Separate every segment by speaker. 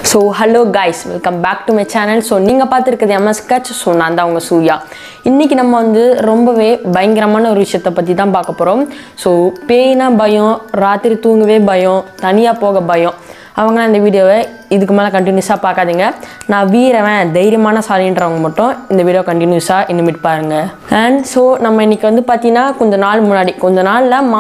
Speaker 1: So hello guys, welcome back to my channel. So நீங்க பார்த்திருக்கிறது MS Sketch. So நான் தான் உங்க சூர்யா. இன்னைக்கு நம்ம வந்து ரொம்பவே பயங்கரமான ஒரு விஷயத்தை பத்தி தான் பார்க்க போறோம். So பேய்னா பயம், ராத்திரி தூங்கவே பயம், தனியா போக பயம். அவங்க இந்த வீடியோவை இதுக்கு மேலே கண்டினியூஸாக பார்க்காதீங்க. நான் வீரவன் தைரியமான சாலின்றவங்க மட்டும் இந்த வீடியோ கண்டினியூஸாக இனிமேட் பாருங்கள். அண்ட் ஸோ நம்ம இன்றைக்கி வந்து பார்த்தீங்கன்னா கொஞ்ச நாளில்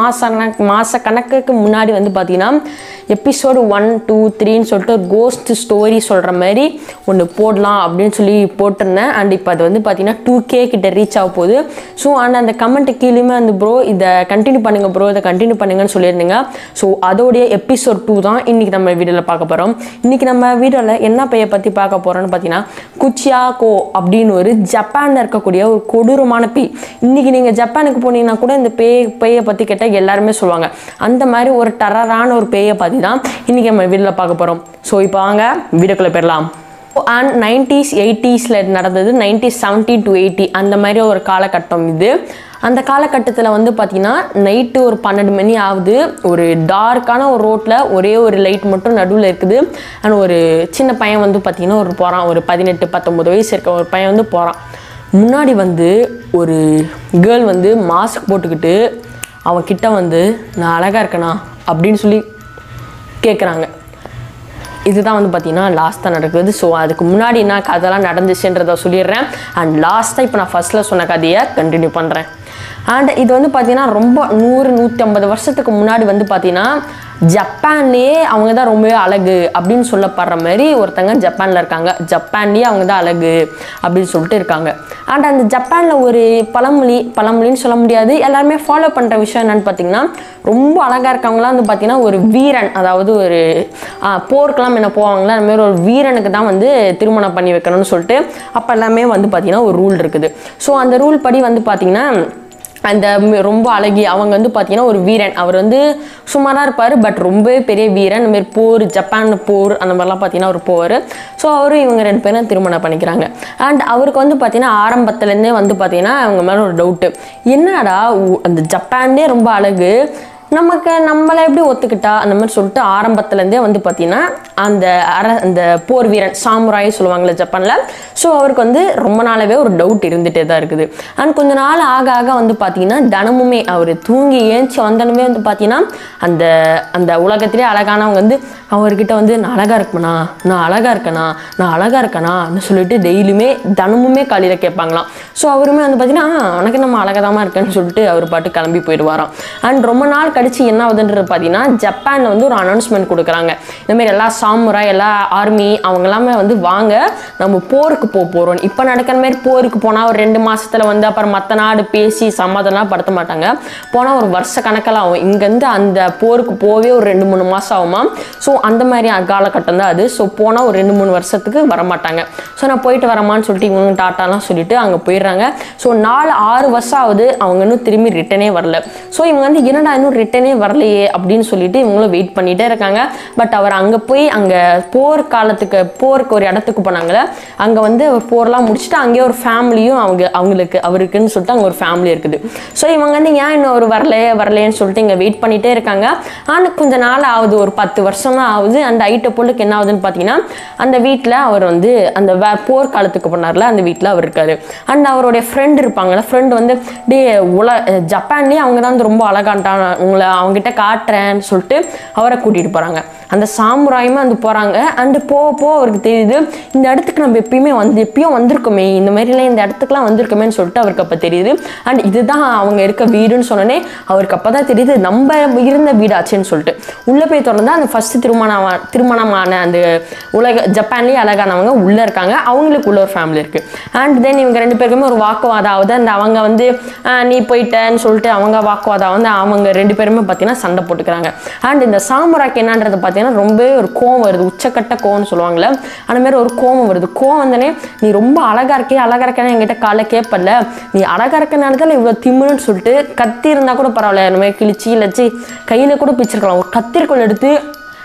Speaker 1: மாத கணக்குக்கு முன்னாடி வந்து பார்த்தீங்கன்னா எபிசோடு 1, 2, 3ன்னு சொல்லிட்டு ஒரு கோஸ்ட் ஸ்டோரி சொல்கிற மாதிரி ஒன்று போடலாம் அப்படின்னு சொல்லி போட்டிருந்தேன். அண்ட் இப்போ அது வந்து பார்த்தீங்கன்னா 2K கிட்ட ரீச் ஆக போகுது. ஸோ அண்ட் அந்த கமெண்ட் கீழேயுமே வந்து ப்ரோ இதை கண்டினியூ பண்ணுங்கள் ப்ரோ, இதை கண்டினியூ பண்ணுங்கன்னு சொல்லியிருந்தீங்க. ஸோ அதோடைய எபிசோட் 2 தான் இன்றைக்கி நம்ம வீடியோவில் பார்க்க போகிறோம். இன்றைக்கி நம்ம வீடியோவில் என்ன பேயை பற்றி பார்க்க போகிறோன்னு பார்த்தீங்கன்னா குச்சியாகோ அப்படின்னு ஒரு ஜப்பானில் இருக்கக்கூடிய ஒரு கொடூரமான பேய். இன்றைக்கி நீங்கள் ஜப்பானுக்கு போனீங்கன்னா கூட இந்த பேயை பற்றி கேட்டால் எல்லாருமே சொல்லுவாங்க. அந்த மாதிரி ஒரு டெரரான ஒரு பேயை பற்றி தான் இன்றைக்கி நம்ம வீடியோவில் பார்க்க போகிறோம். ஸோ இப்போ வாங்க வீடியோக்குள்ளே போயிடலாம். அண்ட் 90s 80ஸ்ல நடந்தது. 90s 70 to 80 அந்த மாதிரி ஒரு காலகட்டம் இது. அந்த காலகட்டத்தில் வந்து பார்த்திங்கன்னா நைட்டு ஒரு 12 மணி ஆகுது. ஒரு டார்க்கான ஒரு ரோட்டில் ஒரே ஒரு லைட் மட்டும் நடுவில் இருக்குது. அண்ட் ஒரு சின்ன பையன் வந்து பார்த்திங்கன்னா ஒரு 18-19 வயசு இருக்க ஒரு பையன் வந்து போகிறான். முன்னாடி வந்து ஒரு கேர்ள் வந்து மாஸ்க் போட்டுக்கிட்டு அவன்கிட்ட வந்து நான் அழகாக இருக்கேனா அப்படின்னு சொல்லி கேட்குறாங்க. இதுதான் வந்து பார்த்தீங்கன்னா லாஸ்ட்டாக நடக்குது. ஸோ அதுக்கு முன்னாடி என்ன கதைலாம் நடந்துச்சுன்றதை சொல்லிடுறேன். அண்ட் லாஸ்ட்டாக இப்போ நான் ஃபஸ்ட்டில் சொன்ன கதையை கண்டினியூ பண்ணுறேன். அண்ட் இது வந்து பார்த்தீங்கன்னா ரொம்ப 100-150 வருஷத்துக்கு முன்னாடி வந்து பார்த்தீங்கன்னா ஜப்பான்லேயே அவங்க தான் ரொம்பவே அழகு அப்படின்னு சொல்லப்படுற மாதிரி ஒருத்தங்க ஜப்பானில் இருக்காங்க. ஜப்பான்லேயே அவங்க தான் அழகு அப்படின்னு சொல்லிட்டு இருக்காங்க. அண்ட் அந்த ஜப்பானில் ஒரு பழமொழின்னு சொல்ல முடியாது, எல்லாருமே ஃபாலோ பண்ணுற விஷயம் என்னென்னு பார்த்தீங்கன்னா ரொம்ப அழகாக இருக்கவங்களாம் வந்து பார்த்தீங்கன்னா ஒரு வீரன், அதாவது ஒரு போருக்கெல்லாம் என்ன போவாங்களா அந்த மாதிரி ஒரு வீரனுக்கு தான் வந்து திருமணம் பண்ணி வைக்கணும்னு சொல்லிட்டு அப்போ எல்லாமே வந்து பார்த்தீங்கன்னா ஒரு ரூல் இருக்குது. ஸோ அந்த ரூல் படி வந்து பார்த்தீங்கன்னா அந்த ரொம்ப அழகி அவங்க வந்து பார்த்தீங்கன்னா ஒரு வீரன், அவர் வந்து சுமாராக இருப்பார், பட் ரொம்பவே பெரிய வீரன். இந்த மாதிரி போர், ஜப்பான் போர் அந்த மாதிரிலாம் பார்த்தீங்கன்னா அவர் போவார். ஸோ அவரும் இவங்க 2 பேரும் திருமணம் பண்ணிக்கிறாங்க. அண்ட் அவருக்கு வந்து பார்த்தீங்கன்னா ஆரம்பத்துலேருந்தே வந்து பார்த்தீங்கன்னா அவங்க மேலே ஒரு டவுட்டு, என்னடா அந்த ஜப்பான்லேயே ரொம்ப அழகு நம்மளை எப்படி ஒத்துக்கிட்டா அந்த மாதிரி சொல்லிட்டு ஆரம்பத்துலேருந்தே வந்து பார்த்தீங்கன்னா அந்த போர் வீரன் சாமுராய் சொல்லுவாங்கள்ல ஜப்பானில். ஸோ அவருக்கு வந்து ரொம்ப நாளாகவே ஒரு டவுட் இருந்துகிட்டே தான் இருக்குது. அண்ட் கொஞ்ச நாள் ஆக வந்து பார்த்தீங்கன்னா தினமுமே அவர் தூங்கி ஏஞ்சி வந்தனுமே வந்து பார்த்தீங்கன்னா அந்த உலகத்திலே அழகானவங்க வந்து அவர்கிட்ட வந்து நான் அழகாக இருக்கேனான்னு சொல்லிட்டு டெய்லியுமே தினமுமே காலையில் கேட்பாங்களாம். ஸோ அவருமே வந்து பார்த்தீங்கன்னா உனக்கு நம்ம அழகாதாமா இருக்கேன்னு சொல்லிட்டு அவர் பாட்டு கிளம்பி போயிடுவாராம். அண்ட் ரொம்ப நாள் கழிச்சு என்ன ஆகுதுன்றது பார்த்தீங்கன்னா ஜப்பானில் வந்து ஒரு அனௌன்ஸ்மெண்ட் கொடுக்குறாங்க. இந்தமாரி எல்லா சாமுராய் எல்லா ஆர்மி அவங்க எல்லாமே வந்து வாங்க நம்ம போருக்கு போகிறோம். இப்போ நடக்கிற மாதிரி போருக்கு போனால் ஒரு 2 மாதத்தில் வந்து அப்புறம் மற்ற நாடு பேசி சமாதானம் படுத்த மாட்டாங்க. போனால் ஒரு வருஷ கணக்கெல்லாம் ஆகும். இங்கேருந்து அந்த போருக்கு போவே ஒரு 2-3 மாதம் ஆகுமா. ஸோ அந்த மாதிரி காலகட்டம் தான் அது. ஸோ போனால் ஒரு 2-3 வருஷத்துக்கு வரமாட்டாங்க. ஸோ நான் போயிட்டு வரமான்னு சொல்லிட்டு இவங்க டாட்டாலாம் சொல்லிட்டு அங்கே போயிடுறாங்க. ஸோ 4-6 வருஷம் ஆகுது, அவங்க இன்னும் திரும்பி ரிட்டனே வரல. ஸோ இவங்க வந்து என்னடா இன்னும் ரிட்டனே வரலையே அப்படின்னு சொல்லிட்டு இவங்களும் வெயிட் பண்ணிகிட்டே இருக்காங்க. பட் அவர் அங்கே போய் அங்கே போருக்கு ஒரு இடத்துக்கு போனாங்களே, அங்கே வந்து போர்லாம் முடிச்சுட்டு அங்கேயே ஒரு ஃபேமிலியும் அவருக்குன்னு சொல்லிட்டு அங்கே ஒரு ஃபேமிலி இருக்குது. ஸோ இவங்க வந்து ஏன் இன்னும் ஒரு வரலையேன்னு சொல்லிட்டு இங்கே வெயிட் பண்ணிகிட்டே இருக்காங்க. ஆனால் கொஞ்சம் நாள் ஆகுது, ஒரு 10 வருஷம் தான் ஆகுது. அந்த ஐட்ட பொருளுக்கு என்ன ஆகுதுன்னு பார்த்தீங்கன்னா அந்த வீட்டில் அவர் வந்து அந்த போர்க்காலத்துக்கு போனார்ல அந்த வீட்டில் அவர் இருக்காரு. அண்ட் அவருடைய ஃப்ரெண்ட் இருப்பாங்கள்ல, ஃப்ரெண்டு வந்து ஜப்பான்லேயே அவங்க தான் வந்து ரொம்ப அழகான்ட்டான், அவங்ககிட்ட காட்டுறேன்னு சொல்லிட்டு அவரை கூட்டிகிட்டு போகிறாங்க. அந்த சாமுராயுமே வந்து போகிறாங்க. அண்டு போக அவருக்கு தெரியுது இந்த இடத்துக்கு நம்ம எப்பயும் வந்திருக்கோமே, இந்த மாதிரிலாம் இந்த இடத்துக்குலாம் வந்திருக்கோமேன்னு சொல்லிட்டு அவருக்கு அப்போ தெரியுது. அண்ட் இதுதான் அவங்க இருக்க வீடுன்னு சொன்னோன்னே அவருக்கு அப்போ தான் தெரியுது நம்ம இருந்த வீடாச்சுன்னு சொல்லிட்டு உள்ளே போய் தொடர்ந்து அந்த ஃபஸ்ட்டு திருமணமான அந்த ஜப்பான்லேயே அழகானவங்க உள்ளே இருக்காங்க. அவங்களுக்கு உள்ள ஒரு ஃபேமிலி இருக்குது. அண்ட் தென் இவங்க 2 பேருக்குமே ஒரு வாக்குவாதம் ஆகுது. அந்த அவங்க வந்து நீ போயிட்டேன்னு சொல்லிட்டு அவங்க வாக்குவாதம் வந்து அவங்க 2 பேருமே பார்த்தீங்கன்னா சண்டை போட்டுக்கிறாங்க. அண்ட் இந்த சாமுராய்க்கு என்னன்றது பார்த்தீங்கன்னா ரொம்பவே ஒரு கோவம் வருது, உச்சக்கட்ட கோவம்னு சொல்லுவாங்கள்ல அந்த மாதிரி ஒரு கோவம் வருது. கோவம் வந்தனே நீ ரொம்ப அழகாக இருக்கேன்னு என்கிட்ட காலை கேட்பல, நீ அழகாக இருக்க நேரத்தில் இவ்வளோ திம்முன்னு சொல்லிட்டு கத்தி இருந்தால் கூட பரவாயில்ல, இந்த மாதிரி கிழிச்சி கையில் கூட பிச்சிருக்கலாம், ஒரு கத்திரிக்கோள் எடுத்து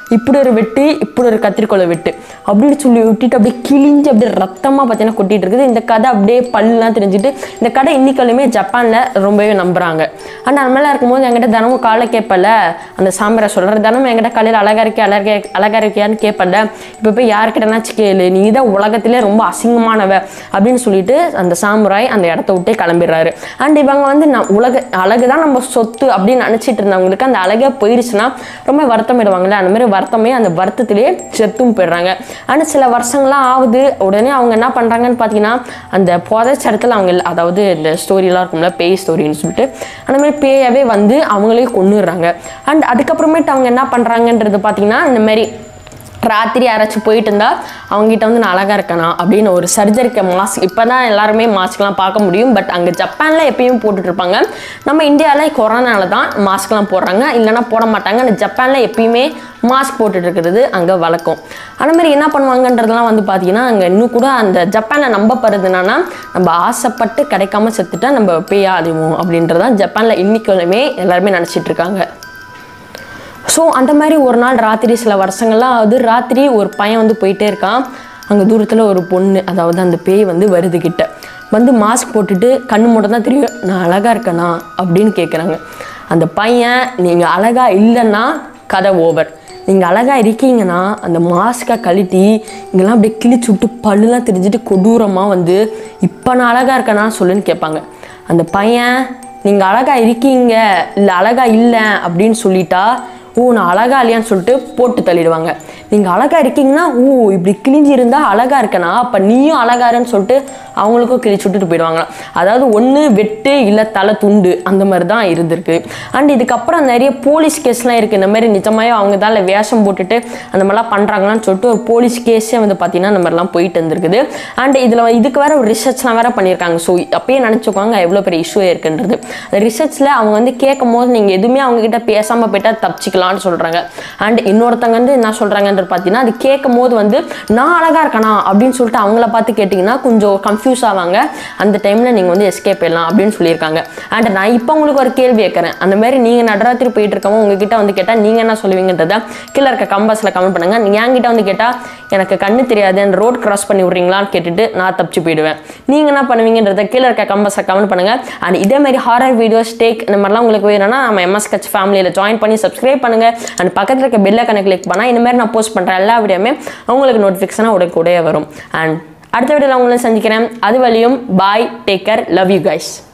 Speaker 1: இப்படி ஒரு வெட்டு, இப்படி ஒரு கத்திரிக்கோலை வெட்டு அப்படின்னு சொல்லி விட்டுட்டு அப்படியே கிழிஞ்சு அப்படியே ரத்தமாக பார்த்தீங்கன்னா கொட்டிகிட்டு இருக்குது. இந்த கதை அப்படியே பல்லாம் தெரிஞ்சுட்டு இந்த கடை இன்னைக்காலுமே ஜப்பானில் ரொம்பவே நம்புகிறாங்க. ஆனால் அந்த மாதிரிலாம் இருக்கும்போது என்கிட்ட தினமும் காலை கேட்பல, அந்த சாம்பிராய சொல்கிற தினமும் என்கிட்ட காலையில் அழகா இருக்கியான்னு கேட்பல, இப்போ போய் யாருக்கிட்டனாச்சும் கேளு, நீ தான் உலகத்திலே ரொம்ப அசிங்கமானவ அப்படின்னு சொல்லிட்டு அந்த சாமுராய் அந்த இடத்த விட்டே கிளம்பிடுறாரு. அண்ட் இவங்க வந்து அழகு தான் நம்ம சொத்து அப்படின்னு நினச்சிட்டு இருந்தவங்களுக்கு அந்த அழகே போயிடுச்சுன்னா ரொம்ப வருத்தமிடுவாங்கல்ல, அந்த மாதிரி வருத்தமே அந்த வருத்தத்திலே செத்தும் போயிடுறாங்க. ஆனால் சில வருஷங்கள்லாம் ஆகுது. உடனே அவங்க என்ன பண்ணுறாங்கன்னு பார்த்தீங்கன்னா அந்த புதைச்ச இடத்துல அவங்க அதாவது இந்த ஸ்டோரிலாம் இருக்கும்ல பேய் ஸ்டோரின்னு சொல்லிட்டு அந்த மாதிரி பேயாவே வந்து அவங்களே கொன்னுடுறாங்க. அண்ட் அதுக்கப்புறமேட்டு அவங்க என்ன பண்ணுறாங்கன்றது பார்த்தீங்கன்னா இந்த மாதிரி ராத்திரி யாராச்சும் போயிட்டு இருந்தால் அவங்ககிட்ட வந்து நான் அழகாக இருக்கேனா அப்படின்னு ஒரு சர்ஜரிக்கு மாஸ்க், இப்போ தான் எல்லாருமே மாஸ்க்லாம் பார்க்க முடியும். பட் அங்கே ஜப்பானில் எப்பயும் போட்டுட்ருப்பாங்க. நம்ம இந்தியாவில் கொரோனாவில் தான் மாஸ்க்லாம் போடுறாங்க, இல்லைனா போட மாட்டாங்க. அந்த ஜப்பானில் எப்பயுமே மாஸ்க் போட்டுட்டு இருக்கிறது அங்கே வழக்கம். அந்த மாதிரி என்ன பண்ணுவாங்கன்றதுலாம் வந்து பார்த்தீங்கன்னா அங்கே இன்னும் கூட அந்த ஜப்பானில் நம்பப்படுறது என்னன்னா நம்ம ஆசைப்பட்டு கிடைக்காம செத்துட்டா நம்ம பேயா அழிவோம் அப்படின்றதான் ஜப்பானில் இன்னைக்குமே எல்லாருமே நினச்சிட்டு இருக்காங்க. ஸோ அந்த மாதிரி ஒரு நாள் ராத்திரி சில வருஷங்கள்லாம் அது ராத்திரி ஒரு பையன் வந்து போயிட்டே இருக்கான். அங்கே தூரத்தில் ஒரு பொண்ணு, அதாவது அந்த பேய் வந்து வருது கிட்ட வந்து மாஸ்க் போட்டுட்டு கண்ணு மட்டும் தான் தெரியும், நான் அழகாக இருக்கேனா அப்படின்னு கேட்குறாங்க. அந்த பையன் நீங்கள் அழகாக இல்லைன்னா கதை ஓவர், நீங்கள் அழகாக இருக்கீங்கன்னா அந்த மாஸ்கை கழட்டி இங்கெல்லாம் அப்படியே கிழிச்சு விட்டு பல்லுலாம் தெரிஞ்சுட்டு கொடூரமாக வந்து இப்போ நான் அழகாக இருக்கேனா சொல்லுன்னு கேட்பாங்க. அந்த பையன் நீங்கள் அழகாக இருக்கீங்க இல்லை அழகாக இல்லை அப்படின்னு சொல்லிட்டா ஓ நான் அழகா இல்லையான்னு சொல்லிட்டு போட்டு தள்ளிடுவாங்க. நீங்கள் அழகாக இருக்கீங்கன்னா ஓ இப்படி கிழிஞ்சி இருந்தால் அழகாக இருக்கனா அப்போ நீயும் அழகாருன்னு சொல்லிட்டு அவங்களுக்கும் கிழிச்சு விட்டுட்டு போயிடுவாங்க. அதாவது ஒன்று வெட்டு இல்லை தலை துண்டு அந்த மாதிரி தான் இருந்திருக்கு. அண்ட் இதுக்கப்புறம் நிறைய போலீஸ் கேஸ்லாம் இருக்குது. இந்த மாதிரி நிஜமாவே அவங்க தான் வேஷம் போட்டுட்டு அந்த மாதிரிலாம் பண்ணுறாங்களான்னு சொல்லிட்டு ஒரு போலீஸ் கேஸே வந்து பார்த்தீங்கன்னா இந்த மாதிரிலாம் போயிட்டு இருந்திருக்குது. அண்ட் இதில் இதுக்கு வேறு ஒரு ரிசர்ச்லாம் வேறு பண்ணியிருக்காங்க. ஸோ அப்பயே நினச்சிக்கோங்க எவ்வளோ பெரிய இஷ்யூ இருக்குன்றது. அந்த ரிசர்ச்சில் அவங்க வந்து கேட்கும் போது நீங்கள் எதுவுமே அவங்ககிட்ட பேசாமல் போயிட்டால் தப்பிச்சிக்கலாம்னு சொல்கிறாங்க. அண்ட் இன்னொருத்தங்க வந்து என்ன சொல்கிறாங்கன்றது பார்த்தீங்கன்னா அது கேட்கும் போது வந்து நான் அழகாக இருக்கனா அப்படின்னு சொல்லிட்டு அவங்கள பார்த்து கேட்டிங்கன்னா கொஞ்சம் கன்ஃபியூஸ் ஆவாங்க. அந்த டைமில் நீங்கள் வந்து எஸ்கேப் பண்ணலாம் அப்படின்னு சொல்லியிருக்காங்க. அண்ட் நான் இப்போ உங்களுக்கு ஒரு கேள்வி கேட்குறேன். அந்த மாதிரி நீங்கள் நடராத்திரி போயிட்டு இருக்கவங்க உங்ககிட்ட வந்து கேட்டால் நீங்கள் என்ன சொல்லுவீங்கன்றத கீழே இருக்க கம்பாஸில் கமெண்ட் பண்ணுங்கள். நீங்கள் என்கிட்ட வந்து கேட்டால் எனக்கு கண்ணு தெரியாது அந்த ரோட் கிராஸ் பண்ணி விட்றீங்களான்னு கேட்டுட்டு நான் தப்பிச்சு போயிடுவேன். நீங்கள் என்ன பண்ணுவீங்கன்றத கீழே இருக்க கம்பாஸில் கமெண்ட் பண்ணுங்கள். அண்ட் இதே மாதிரி ஹாரர் வீடியோஸ் டேக் இந்த மாதிரிலாம் உங்களுக்கு வேணும்னா நம்ம MS Kutch ஃபேமிலியில் ஜாயின் பண்ணி சப்ஸ்கிரைப் பண்ணுங்கள். அண்ட் பக்கத்தில் இருக்க பெல் ஐகானை கிளிக் பண்ணால் இந்த மாதிரி நான் போஸ்ட் பண்ணுற எல்லா வீடியோமே உங்களுக்கு நோட்டிஃபிகேஷனாக உடனே வரும். அண்ட் அடுத்த வீடியோவில் உங்களை சந்திக்கிறேன். அது வரையும் bye, take care, love you guys.